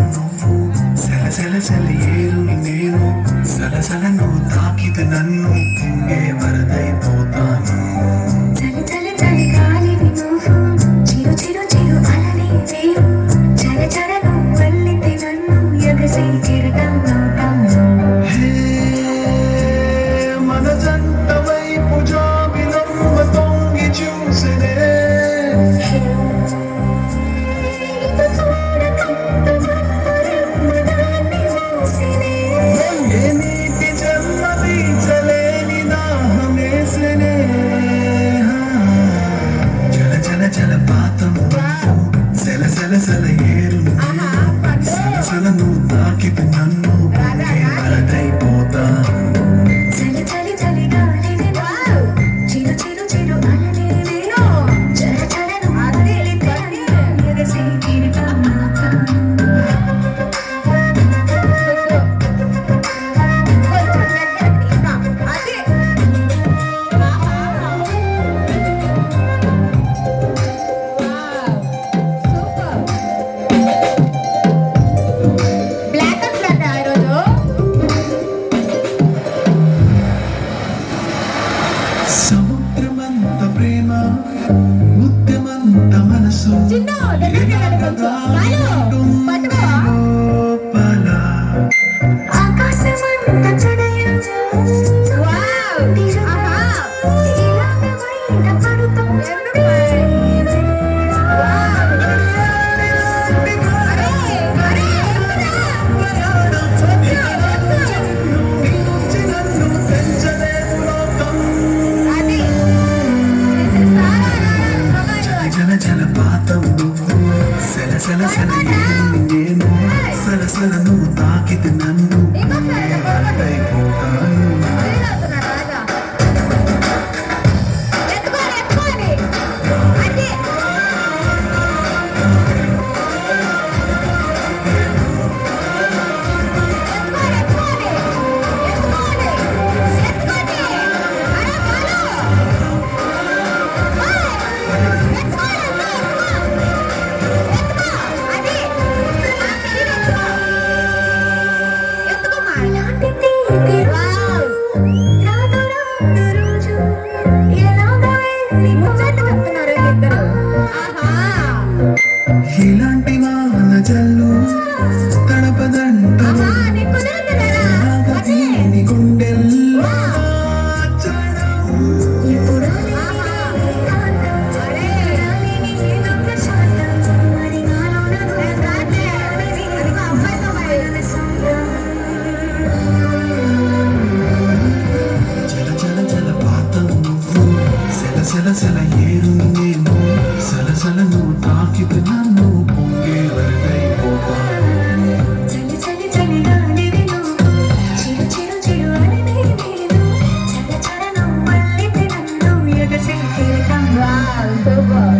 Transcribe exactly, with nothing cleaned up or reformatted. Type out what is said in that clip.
నువ్వు సలసల సల ఏరు నేను సలసల నువ్వు తాకితే నన్ను పొంగే వరదైపోతాను చలి చలి చలి గాలివి నువ్వు చిరు చిరు చిరు అలనే నేను చల చల నువ్వు వల్లితే నన్ను ఎగసి కెరటం అవుతాను హే మన జంట వైపు జాబిలమ్మ తొంగి చూసెనే జలపాతం సెల సెల సెల ఏరు సెల సెల నువ్వు తాకితే నన్ను పొంగే వరదైపోతా చలి చలి చలి గాలివి నువ్వు చిరు చిరు చిరు అలనే నేను చల చల నువ్వు వల్లితే నన్ను ఎగసి కెరటం అవుతాను సముద్రమంత ప్రేమ ముత్యమంత మనసు లోపల ఆకాశమంత చడయం ఇలాగమైన పడుతుంది జల జలపాతం నువ్వు సెల సెల సెల ఏరు నేను సెల సెల నువ్వు తాకితే నన్ను పొంగే వరదైపోతాను ఇలాంటి వాన జల్లు తడపదంటూ నీ గుండెల్లో జల జల జలపాతం నువ్వు సెల సెల సెల ఏరు నేను సెల సెల నువ్వు తాకితే నన్ను పొంగే వరదైపోతాను చలి చలి చలి గాలివి నువ్వు చిరు చిరు చిరు అలనే నేను చల చల నువ్వు వల్లితే నన్ను ఎగసి కెరటం అవుతాను